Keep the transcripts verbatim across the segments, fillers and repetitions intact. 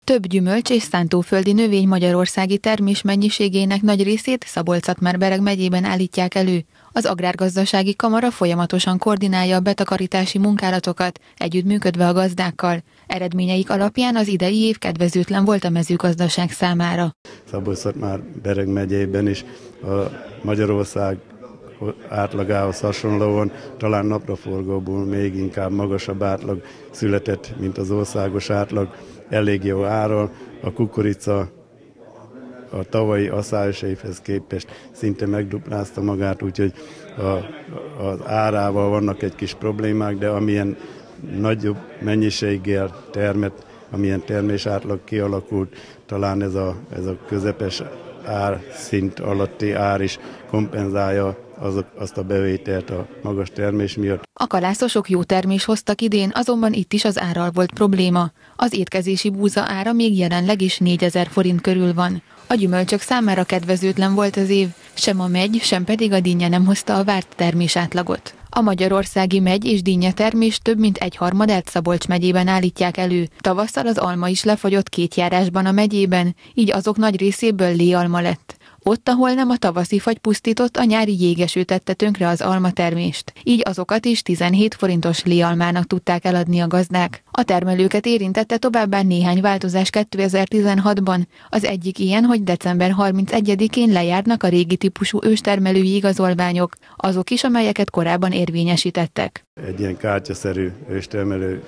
Több gyümölcs és szántóföldi növény magyarországi termés mennyiségének nagy részét Szabolcs-Szatmár-Bereg megyében állítják elő. Az Agrárgazdasági Kamara folyamatosan koordinálja a betakarítási munkálatokat, együttműködve a gazdákkal. Eredményeik alapján az idei év kedvezőtlen volt a mezőgazdaság számára. Szabolcs-Szatmár-Bereg megyében is a Magyarország átlagához hasonlóan, talán napraforgóból még inkább magasabb átlag született, mint az országos átlag. Elég jó áron, a kukorica a tavalyi aszályos évhez képest szinte megduplázta magát, úgyhogy a, az árával vannak egy kis problémák, de amilyen nagyobb mennyiséggel termet, amilyen termés átlag kialakult, talán ez a, ez a közepes árszint alatti ár is kompenzálja azok, azt a bevételt a magas termés miatt. A kalászosok jó termés hoztak idén, azonban itt is az árral volt probléma. Az étkezési búza ára még jelenleg is négyezer forint körül van. A gyümölcsök számára kedvezőtlen volt az év, sem a megy, sem pedig a dinnye nem hozta a várt termésátlagot. A magyarországi megy és dinnye termés több mint egyharmadát Szabolcs megyében állítják elő. Tavasszal az alma is lefagyott két járásban a megyében, így azok nagy részéből léalma lett. Ott, ahol nem a tavaszi fagy pusztított, a nyári jégeső tette tönkre az almatermést. Így azokat is tizenhét forintos léalmának tudták eladni a gazdák. A termelőket érintette továbbá néhány változás kétezer-tizenhatban. Az egyik ilyen, hogy december harmincegyedikén lejárnak a régi típusú őstermelői igazolványok, azok is, amelyeket korábban érvényesítettek. Egy ilyen kártyaszerű őstermelő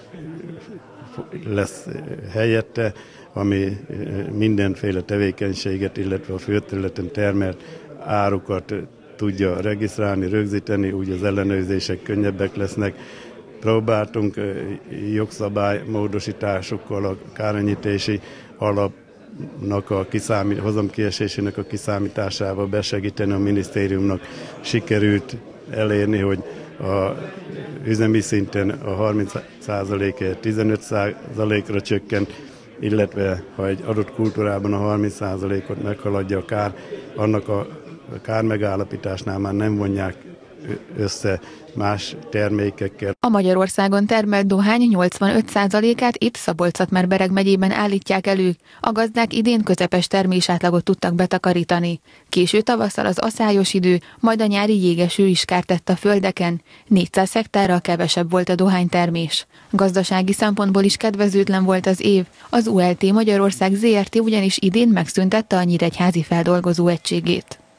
lesz helyette, ami mindenféle tevékenységet, illetve a földterületen termelt árukat tudja regisztrálni, rögzíteni, úgy az ellenőrzések könnyebbek lesznek. Próbáltunk jogszabálymódosításokkal a kárenyhítési alapnak a kiszámít, hozamkiesésének a kiszámításával besegíteni a minisztériumnak. Sikerült elérni, hogy a üzemi szinten a harminc százalékért tizenöt százalékra csökkent, illetve ha egy adott kultúrában a harminc százalékot meghaladja a kár, annak a kár megállapításnál már nem vonják össze más termékekkel. A Magyarországon termelt dohány nyolcvanöt százalékát itt Szabolcs-Szatmár-Bereg megyében állítják elő. A gazdák idén közepes termésátlagot tudtak betakarítani. Késő tavasszal az aszályos idő, majd a nyári jégeső is kárt tett a földeken. négyszáz hektárral kevesebb volt a dohánytermés. Gazdasági szempontból is kedvezőtlen volt az év. Az u el té Magyarország zé er té ugyanis idén megszüntette a nyíregyházi feldolgozó egységét.